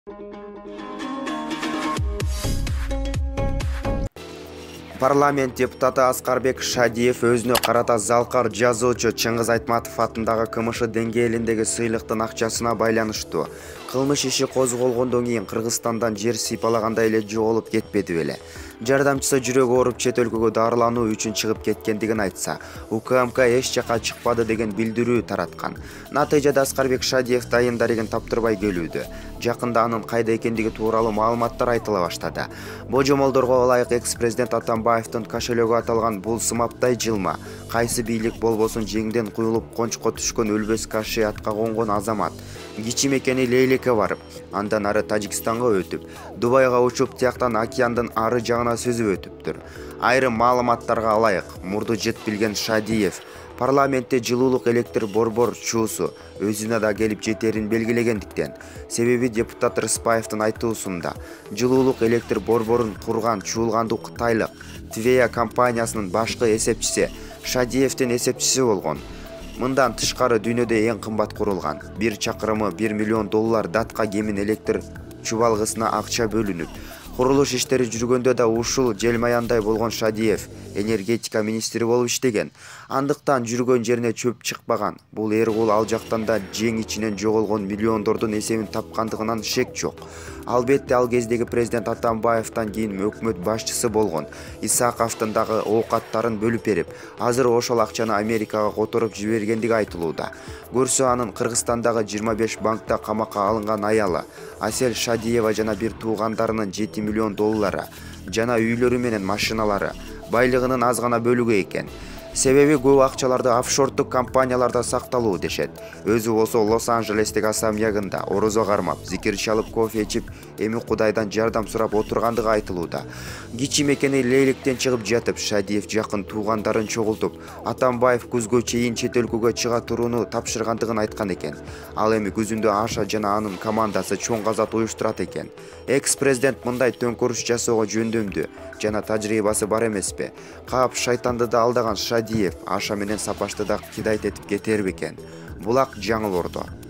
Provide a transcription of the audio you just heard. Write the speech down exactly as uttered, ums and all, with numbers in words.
Парламент депутаты Аскарбек Шадиев өзүнө карата залкар жазуучу Чыңгыз Айтматов атындагы КМШ деңгээлиндеги сыйлыктын акчасына байланыштуу кылмыш иши козголгондон кийин Кыргызстандан жер сыйпалагандай эле жоголуп кетпеди беле. Жардамчысы жүрөгү ооруп чет өлкөгө дарылануу үчүн чыгып кеткендигин айтса, УКМК эч жака чыкпады деген билдирүү тараткан. Натыйжада Аскарбек Шадиев дайын дарегин таптырбай келүүдө. Жакында анын кайда экендиги тууралуу маалыматтар айтыла баштады. Божомолдорго ылайык экс-президент Атамбаевдин кошелегү аталган бул сымаптай жылма. Кайсы бийлик болбосун жеңден куюлуп кончко түшкөн өлбөс каши атка конгон азамат. Кичи мекени Лейлекке барып, андан ары Тажикстанга өтүп, Дубайга учуп, тияктан океандын ары жагына сүзүп өтүптүр. Айрым маалыматтарга ылайык, мурду жет билген Шадиев парламентте жылуулук электр борбор чуусу өзүнө да келип жетерин белгилегендиктен, себеби депутат Рыспаевдин айтуусунда жылуулук электр борборун курган чуулгандуу кытайлык Твея компаниясынын башкы эсепчиси Шадиевдин эсепчиси болгон. Мындан тышкары дүйнөдө эң кымбат курулган бир чакырымы бир миллион доллар датка кемин электр чубалгысына акча бөлүнүп, курулуш иштери жүргөндө да ушул желмаяндай болгон Шадиев энергетика министри болуп иштеген. Андыктан жүргөн жерине чөп чыкпаган. Бул эргул ал жактан да жең ичинен жоголгон миллиондордун эсебин тапкандыгынан шек жок. Албетте ал кездеги президент Атамбаевдан кийин өкмөт башчысы болгон Исаковдун дагы оокаттарын бөлүп берип, азыр ошол акчаны Америкага которуп жибергендиги айтылууда. Көрсө анын Кыргызстандагы жыйырма беш банкта камакка алынган аялы Асель Шадиева жана бир туугандарынын жети миллион доллары жана үйлөрү менен машиналары байлыгынын аз гана бөлүгү экен. Себеби көп акчаларды офшордук компанияларда сакталуу дешет. Өзү болсо Лос-Анджелестеги асамьягында орозо кармап, зикир чалып, кофе ичип, эми Кудайдан жардам сурап отургандыгы айтылууда. Кичи мекени Лейлектен чыгып жатып, Шадиев жакын туугандарын чогултуп, Атамбаев күзгө чейин чет өлкөгө чыга турууну тапшыргандыгын айткан экен. Ал эми күзүндө Аша жана анын командасы чоң казат уюштурат экен. Экс-президент мындай төңкөрүш жасоого жөндөмдүү жана тажрыйбасы бар эмеспи? Каап шайтанды да алдаган Шадиев Аша менен Сапашты да кидайт этип кетер бекен. Булак жаңыл Ордо.